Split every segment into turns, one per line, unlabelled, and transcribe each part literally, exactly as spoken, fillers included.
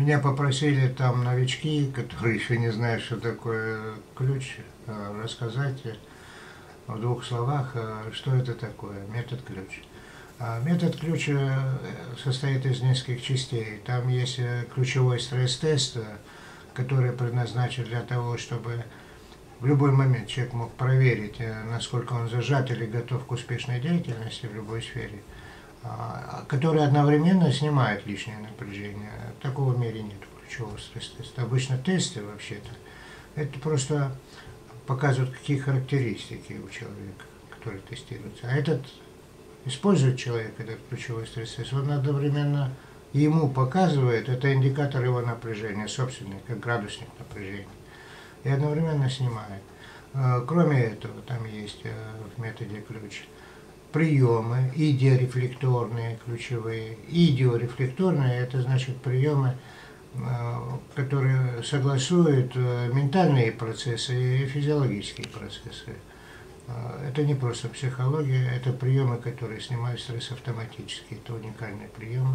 Меня попросили там новички, которые еще не знают, что такое ключ, рассказать в двух словах, что это такое, метод ключ. Метод ключ состоит из нескольких частей. Там есть ключевой стресс-тест, который предназначен для того, чтобы в любой момент человек мог проверить, насколько он зажат или готов к успешной деятельности в любой сфере, который одновременно снимает лишнее напряжение. Такого в мире нет ключевого стресс-теста. Обычно тесты вообще-то это просто показывают, какие характеристики у человека, который тестируется. А этот использует человек, этот ключевой стресс-тест, он одновременно ему показывает, это индикатор его напряжения, собственный, как градусник напряжения, и одновременно снимает. Кроме этого, там есть в методе ключ приемы идиорефлекторные, ключевые. Идиорефлекторные – это значит приемы, которые согласуют ментальные процессы и физиологические процессы. Это не просто психология, это приемы, которые снимают стресс автоматически, это уникальные приемы.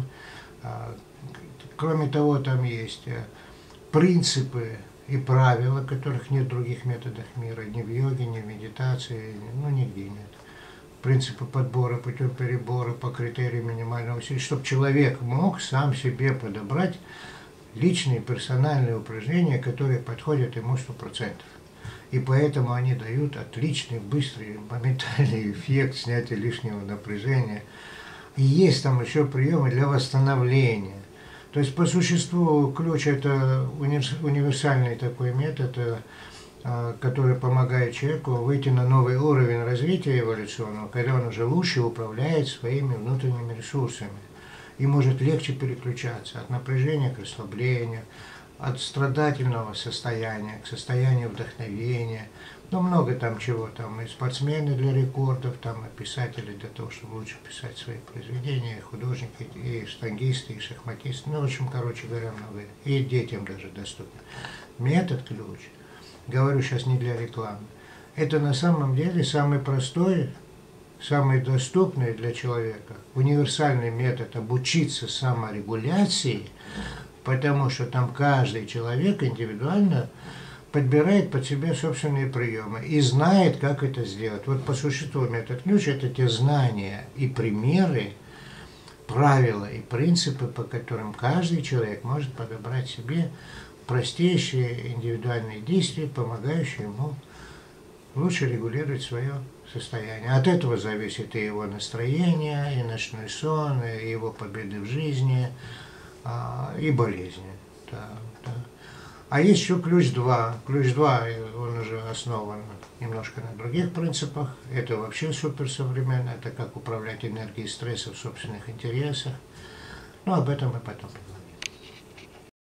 Кроме того, там есть принципы и правила, которых нет в других методах мира, ни в йоге, ни в медитации, ну нигде нет. Принципы подбора путем перебора по критерию минимального усилия, чтобы человек мог сам себе подобрать личные персональные упражнения, которые подходят ему сто процентов. И поэтому они дают отличный, быстрый, моментальный эффект снятия лишнего напряжения. И есть там еще приемы для восстановления. То есть по существу ключ – это универсальный такой метод, который помогает человеку выйти на новый уровень развития эволюционного, когда он уже лучше управляет своими внутренними ресурсами и может легче переключаться от напряжения к расслаблению, от страдательного состояния к состоянию вдохновения. Ну, много там чего, там и спортсмены для рекордов, там и писатели для того, чтобы лучше писать свои произведения, и художники, и штангисты, и шахматисты, ну, в общем, короче говоря, много, и детям даже доступно. Метод ключ, говорю сейчас не для рекламы, это на самом деле самый простой, самый доступный для человека, универсальный метод обучиться саморегуляции, потому что там каждый человек индивидуально подбирает под себя собственные приемы и знает, как это сделать. Вот по существу метод ключ – это те знания и примеры, правила и принципы, по которым каждый человек может подобрать себе простейшие индивидуальные действия, помогающие ему лучше регулировать свое состояние. От этого зависит и его настроение, и ночной сон, и его победы в жизни, и болезни. Да, да. А есть еще ключ два. Ключ два, он уже основан немножко на других принципах. Это вообще суперсовременно. Это как управлять энергией стресса в собственных интересах. Но об этом мы потом поговорим.